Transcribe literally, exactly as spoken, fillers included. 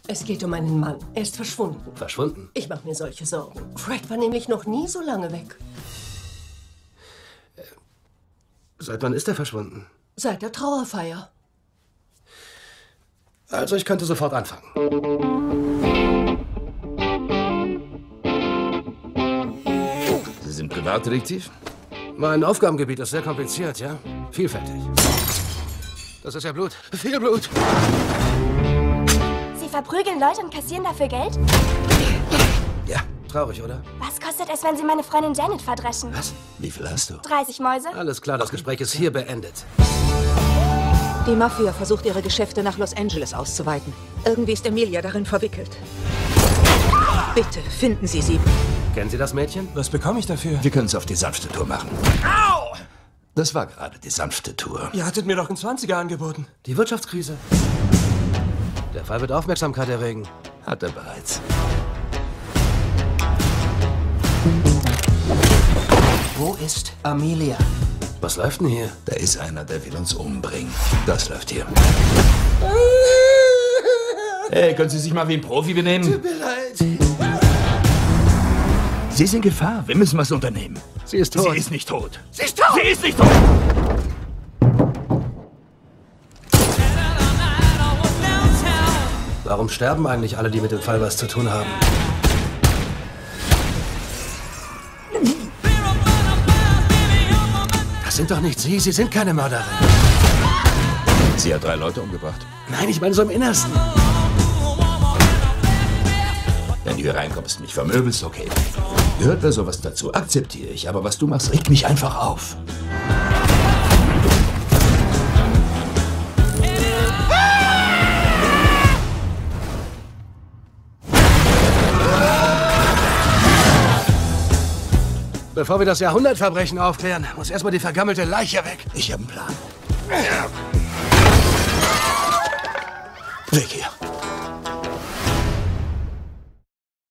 Es geht um einen Mann. Er ist verschwunden. Verschwunden? Ich mache mir solche Sorgen. Fred war nämlich noch nie so lange weg. Seit wann ist er verschwunden? Seit der Trauerfeier. Also ich könnte sofort anfangen. Sie sind Privatdetektiv? Mein Aufgabengebiet ist sehr kompliziert, ja? Vielfältig. Das ist ja Blut. Viel Blut. Sie verprügeln Leute und kassieren dafür Geld? Ja, traurig, oder? Was kostet es, wenn Sie meine Freundin Janet verdreschen? Was? Wie viel hast du? dreißig Mäuse? Alles klar, das Gespräch ist hier beendet. Die Mafia versucht, ihre Geschäfte nach Los Angeles auszuweiten. Irgendwie ist Emilia darin verwickelt. Bitte, finden Sie sie. Kennen Sie das Mädchen? Was bekomme ich dafür? Wir können es auf die sanfte Tour machen. Au! Das war gerade die sanfte Tour. Ihr hattet mir doch einen Zwanziger angeboten. Die Wirtschaftskrise. Der Fall wird Aufmerksamkeit erregen. Hat er bereits. Wo ist Amelia? Was läuft denn hier? Da ist einer, der will uns umbringen. Das läuft hier. Hey, können Sie sich mal wie ein Profi benehmen? Tut mir leid. Sie sind in Gefahr. Wir müssen was unternehmen. Sie ist tot. Sie ist nicht tot. Sie ist tot! Sie ist nicht tot! Warum sterben eigentlich alle, die mit dem Fall was zu tun haben? Das sind doch nicht Sie. Sie sind keine Mörderin. Sie hat drei Leute umgebracht. Nein, ich meine so im Innersten. Wenn du hier reinkommst, mich vermöbelst, okay. Gehört da sowas dazu, akzeptiere ich. Aber was du machst, regt mich einfach auf. Bevor wir das Jahrhundertverbrechen aufklären, muss erstmal die vergammelte Leiche weg. Ich habe einen Plan. Weg hier.